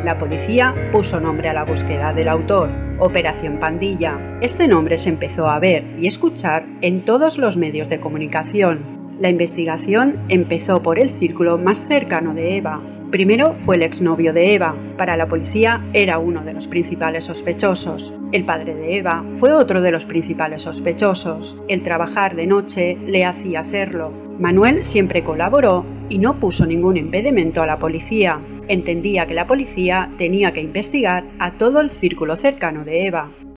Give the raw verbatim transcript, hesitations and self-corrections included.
La policía puso nombre a la búsqueda del autor, Operación Pandilla. Este nombre se empezó a ver y escuchar en todos los medios de comunicación. La investigación empezó por el círculo más cercano de Eva. Primero fue el exnovio de Eva. Para la policía era uno de los principales sospechosos. El padre de Eva fue otro de los principales sospechosos. El trabajar de noche le hacía serlo. Manuel siempre colaboró y no puso ningún impedimento a la policía. Entendía que la policía tenía que investigar a todo el círculo cercano de Eva.